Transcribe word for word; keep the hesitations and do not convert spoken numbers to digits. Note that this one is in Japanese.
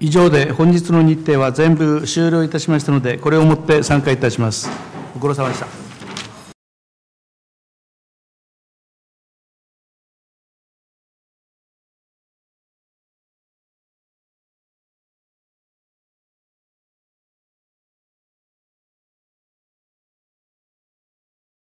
以上で本日の日程は全部終了いたしましたので、これをもって散会いたします。ご苦労様でした。